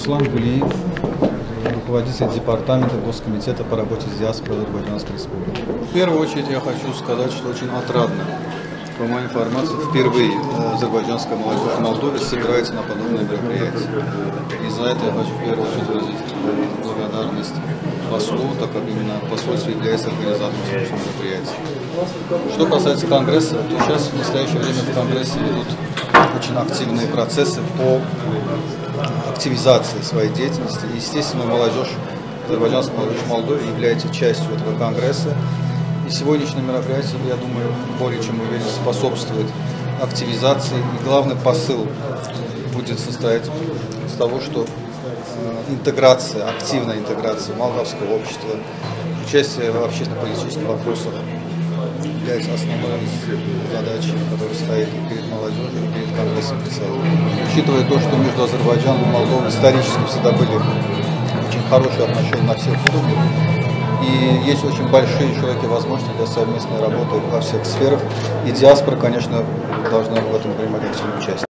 Руслан Гулиев, руководитель департамента Госкомитета по работе с диаспорой Азербайджанской Республики. В первую очередь я хочу сказать, что очень отрадно. По моей информации, впервые азербайджанская молодежь в Молдове собирается на подобное мероприятие. И за это я хочу в первую очередь выразить благодарность послу, так как именно посольство является организатором этого мероприятия. Что касается Конгресса, то сейчас в настоящее время в Конгрессе идут очень активные процессы по активизации своей деятельности. Естественно, молодежь, азербайджанская молодежь в Молдове является частью этого Конгресса. И сегодняшнее мероприятие, я думаю, более чем уверен, способствует активизации. И главный посыл будет состоять из того, что интеграция, активная интеграция молдавского общества, участие в общественно-политических вопросах является основной задачей, которая стоит и перед молодежью, и перед Конгрессом в целом. Учитывая то, что между Азербайджаном и Молдовой исторически всегда были очень хорошие отношения на всех уровнях, и есть очень большие и широкие возможности для совместной работы во всех сферах, и диаспора, конечно, должна в этом принимать активное участие.